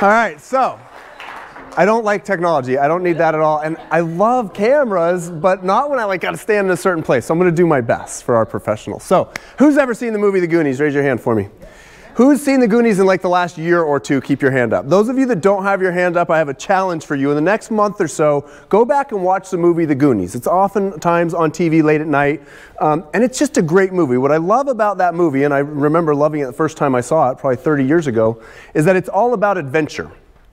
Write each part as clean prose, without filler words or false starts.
All right, so I don't like technology. I don't need that at all. And I love cameras, but not when I got to stand in a certain place. So I'm going to do my best for our professionals. So who's ever seen the movie The Goonies? Raise your hand for me. Who's seen The Goonies in the last year or two? Keep your hand up. Those of you that don't have your hand up, I have a challenge for you. In the next month or so, go back and watch the movie The Goonies. It's oftentimes on TV late at night, and it's just a great movie. What I love about that movie, and I remember loving it the first time I saw it, probably 30 years ago, is that it's all about adventure.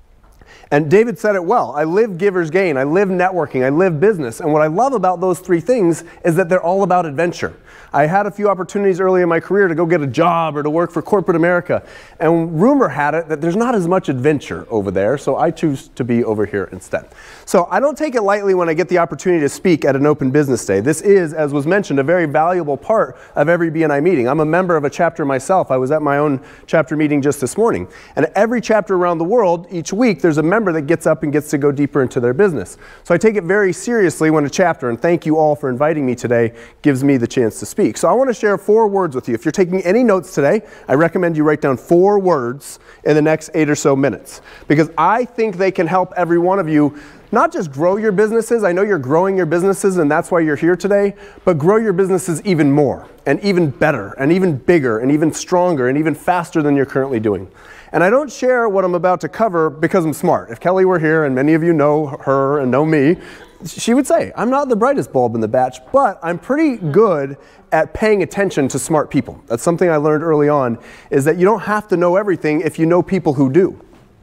And David said it well. I live giver's gain. I live networking. I live business. And what I love about those three things is that they're all about adventure. I had a few opportunities early in my career to go get a job or to work for corporate America. And rumor had it that there's not as much adventure over there, so I choose to be over here instead. So I don't take it lightly when I get the opportunity to speak at an open business day. This is, as was mentioned, a very valuable part of every BNI meeting. I'm a member of a chapter myself. I was at my own chapter meeting just this morning. And every chapter around the world, each week, there's a member that gets up and gets to go deeper into their business. So I take it very seriously when a chapter, and thank you all for inviting me today, gives me the chance to speak. So I want to share 4 words with you. If you're taking any notes today, I recommend you write down 4 words in the next 8 or so minutes, because I think they can help every one of you not just grow your businesses. I know you're growing your businesses and that's why you're here today, but grow your businesses even more and even better and even bigger and even stronger and even faster than you're currently doing. And I don't share what I'm about to cover because I'm smart. If Kelly were here, and many of you know her and know me, she would say, I'm not the brightest bulb in the batch, but I'm pretty good at paying attention to smart people. That's something I learned early on, is that you don't have to know everything if you know people who do.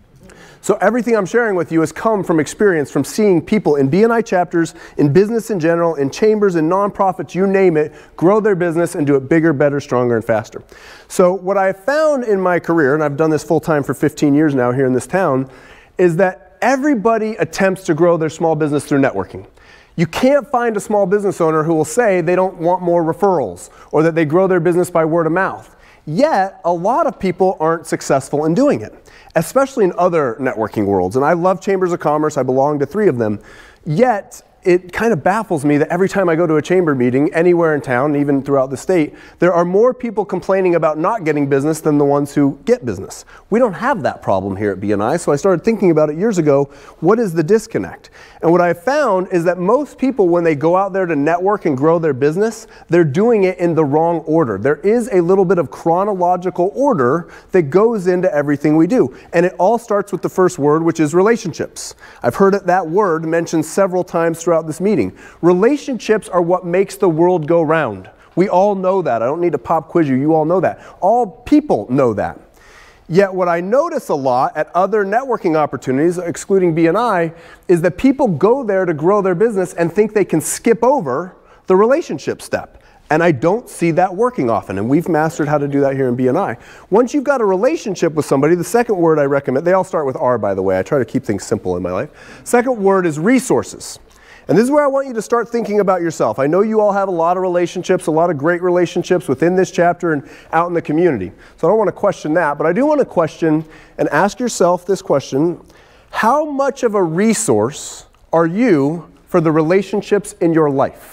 So everything I'm sharing with you has come from experience, from seeing people in BNI chapters, in business in general, in chambers, in nonprofits, you name it, grow their business and do it bigger, better, stronger, and faster. So what I found in my career, and I've done this full time for 15 years now here in this town, is that everybody attempts to grow their small business through networking. You can't find a small business owner who will say they don't want more referrals or that they grow their business by word of mouth. Yet, a lot of people aren't successful in doing it, especially in other networking worlds. And I love chambers of commerce. I belong to 3 of them. Yet, it kind of baffles me that every time I go to a chamber meeting anywhere in town, even throughout the state, there are more people complaining about not getting business than the ones who get business. We don't have that problem here at BNI, so I started thinking about it years ago. What is the disconnect? And what I found is that most people, when they go out there to network and grow their business, they're doing it in the wrong order. There is a little bit of chronological order that goes into everything we do. And it all starts with the first word, which is relationships. I've heard that word mentioned several times throughout this meeting. Relationships are what makes the world go round. We all know that. I don't need to pop quiz you. You all know that. All people know that. Yet what I notice a lot at other networking opportunities, excluding BNI, is that people go there to grow their business and think they can skip over the relationship step. And I don't see that working often, and we've mastered how to do that here in BNI. Once you've got a relationship with somebody, the second word I recommend, they all start with R, by the way. I try to keep things simple in my life. Second word is resources. And this is where I want you to start thinking about yourself. I know you all have a lot of relationships, a lot of great relationships within this chapter and out in the community. So I don't want to question that, but I do want to question and ask yourself this question: how much of a resource are you for the relationships in your life?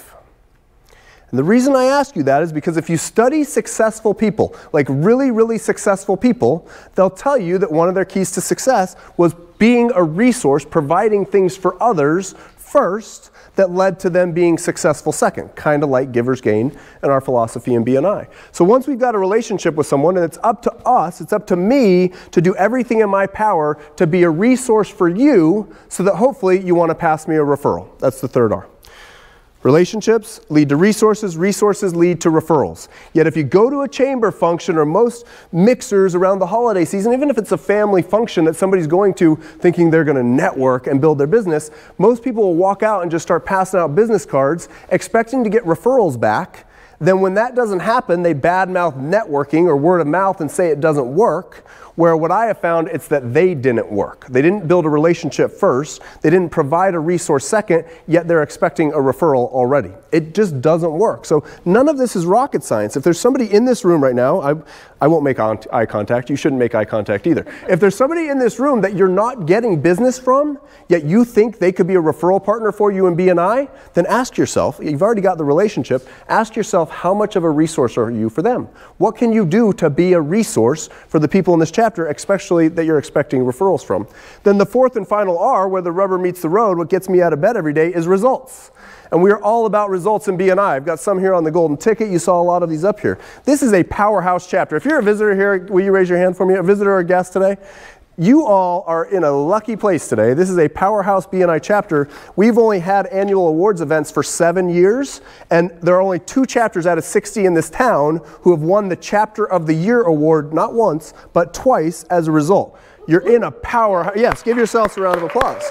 And the reason I ask you that is because if you study successful people, like really, really successful people, they'll tell you that one of their keys to success was being a resource, providing things for others first that led to them being successful second, kind of like giver's gain and our philosophy in BNI. So once we've got a relationship with someone, and it's up to us, it's up to me to do everything in my power to be a resource for you so that hopefully you want to pass me a referral. That's the third R. Relationships lead to resources, resources lead to referrals. Yet if you go to a chamber function or most mixers around the holiday season, even if it's a family function that somebody's going to thinking they're going to network and build their business, most people will walk out and just start passing out business cards expecting to get referrals back. Then when that doesn't happen, they badmouth networking or word of mouth and say it doesn't work, where what I have found, it's that they didn't work. They didn't build a relationship first, they didn't provide a resource second, yet they're expecting a referral already. It just doesn't work. So none of this is rocket science. If there's somebody in this room right now, I won't make eye contact, you shouldn't make eye contact either. If there's somebody in this room that you're not getting business from, yet you think they could be a referral partner for you in BNI, then ask yourself, you've already got the relationship, ask yourself how much of a resource are you for them? What can you do to be a resource for the people in this chapter? chapter, especially that you're expecting referrals from. Then the fourth and final R, where the rubber meets the road, what gets me out of bed every day is results. And we are all about results in BNI. I've got some here on the golden ticket. You saw a lot of these up here. This is a powerhouse chapter. If you're a visitor here, will you raise your hand for me? A visitor or a guest today? You all are in a lucky place today. This is a powerhouse BNI chapter. We've only had annual awards events for 7 years, and there are only 2 chapters out of 60 in this town who have won the Chapter of the Year award, not once, but twice as a result. You're in a powerhouse. Yes, give yourselves a round of applause.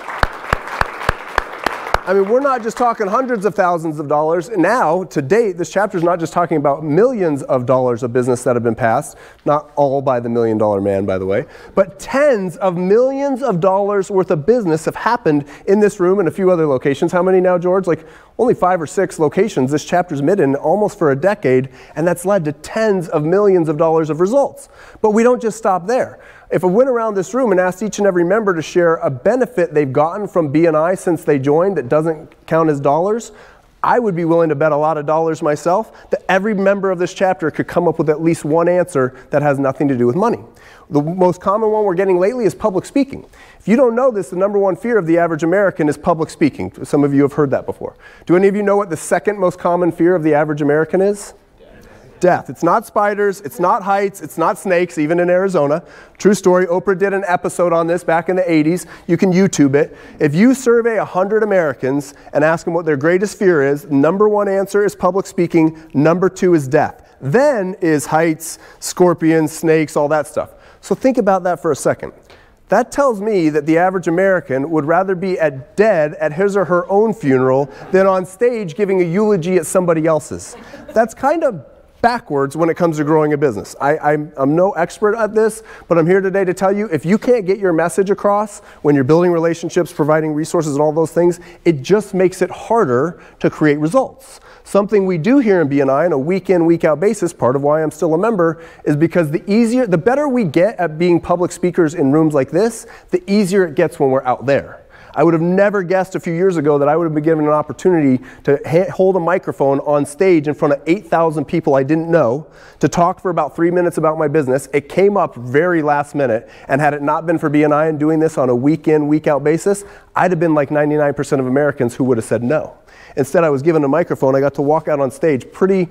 I mean, we're not just talking hundreds of thousands of dollars. Now, to date, this chapter is not just talking about millions of dollars of business that have been passed, not all by the $1 Million Man, by the way, but tens of millions of dollars worth of business have happened in this room and a few other locations. How many now, George? Like only 5 or 6 locations this chapter's been in almost for a decade, and that's led to tens of millions of dollars of results. But we don't just stop there. If I went around this room and asked each and every member to share a benefit they've gotten from BNI since they joined that doesn't count as dollars, I would be willing to bet a lot of dollars myself that every member of this chapter could come up with at least one answer that has nothing to do with money. The most common one we're getting lately is public speaking. If you don't know this, the number one fear of the average American is public speaking. Some of you have heard that before. Do any of you know what the second most common fear of the average American is? Death. It's not spiders, it's not heights, it's not snakes, even in Arizona. True story, Oprah did an episode on this back in the 80s. You can YouTube it. If you survey 100 Americans and ask them what their greatest fear is, number 1 answer is public speaking, number 2 is death. Then is heights, scorpions, snakes, all that stuff. So think about that for a second. That tells me that the average American would rather be dead at his or her own funeral than on stage giving a eulogy at somebody else's. That's kind of backwards when it comes to growing a business. I'm no expert at this, but I'm here today to tell you if you can't get your message across when you're building relationships, providing resources and all those things, it just makes it harder to create results. Something we do here in BNI on a week in, week out basis, part of why I'm still a member, is because the better we get at being public speakers in rooms like this, the easier it gets when we're out there. I would have never guessed a few years ago that I would have been given an opportunity to hold a microphone on stage in front of 8,000 people I didn't know to talk for about 3 minutes about my business. It came up very last minute, and had it not been for BNI and doing this on a week in, week out basis, I'd have been like 99% of Americans who would have said no. Instead, I was given a microphone. I got to walk out on stage. Pretty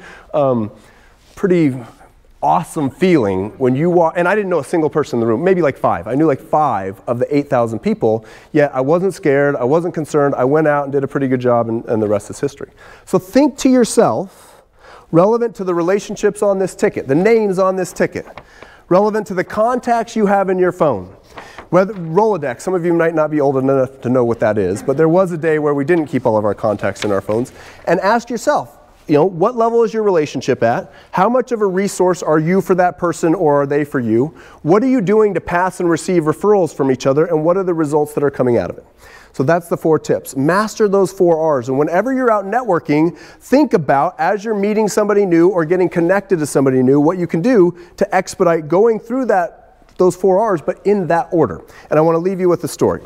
awesome feeling when you walk, and I didn't know a single person in the room, maybe like 5. I knew like 5 of the 8,000 people, yet I wasn't scared, I wasn't concerned, I went out and did a pretty good job, and the rest is history. So think to yourself, relevant to the relationships on this ticket, the names on this ticket, relevant to the contacts you have in your phone. Whether Rolodex, some of you might not be old enough to know what that is, but there was a day where we didn't keep all of our contacts in our phones, and ask yourself, what level is your relationship at? How much of a resource are you for that person, or are they for you? What are you doing to pass and receive referrals from each other, and what are the results that are coming out of it? So that's the 4 tips. Master those 4 R's. And whenever you're out networking, think about, as you're meeting somebody new or getting connected to somebody new, what you can do to expedite going through those 4 R's, but in that order. And I want to leave you with a story.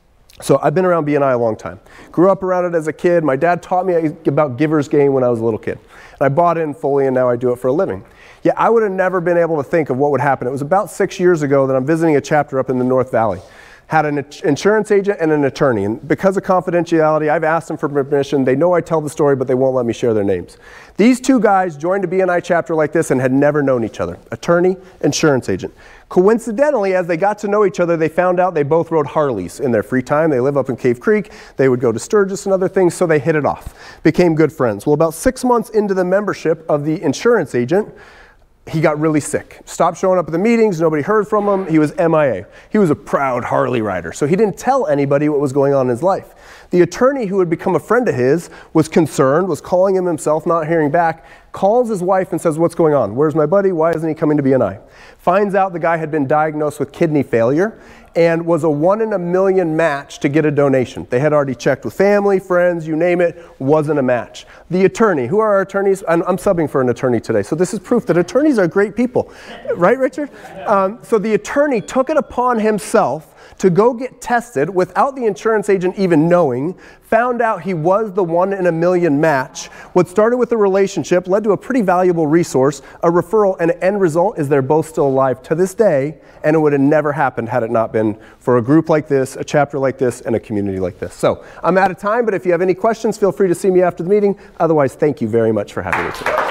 So I've been around BNI a long time. Grew up around it as a kid. My dad taught me about Giver's Gain when I was a little kid. And I bought in fully, and now I do it for a living. Yeah, I would have never been able to think of what would happen. It was about 6 years ago that I'm visiting a chapter up in the North Valley. Had an insurance agent and an attorney. And because of confidentiality, I've asked them for permission. They know I tell the story, but they won't let me share their names. These 2 guys joined a BNI chapter like this and had never known each other. Attorney, insurance agent. Coincidentally, as they got to know each other, they found out they both rode Harleys in their free time. They live up in Cave Creek. They would go to Sturgis and other things, so they hit it off. Became good friends. Well, about 6 months into the membership of the insurance agent, he got really sick. Stopped showing up at the meetings, nobody heard from him, he was MIA. He was a proud Harley rider, so he didn't tell anybody what was going on in his life. The attorney who had become a friend of his was concerned, was calling him himself, not hearing back, calls his wife and says, "What's going on? Where's my buddy? Why isn't he coming to BNI?" Finds out the guy had been diagnosed with kidney failure and was a 1 in a million match to get a donation. They had already checked with family, friends, you name it, wasn't a match. The attorney, who are our attorneys? I'm subbing for an attorney today, so this is proof that attorneys are great people. Right, Richard? So the attorney took it upon himself to go get tested without the insurance agent even knowing, found out he was the 1 in a million match. What started with a relationship led led to a pretty valuable resource, a referral, and an end result is they're both still alive to this day, and it would have never happened had it not been for a group like this, a chapter like this, and a community like this. So I'm out of time, but if you have any questions, feel free to see me after the meeting. Otherwise, thank you very much for having me today.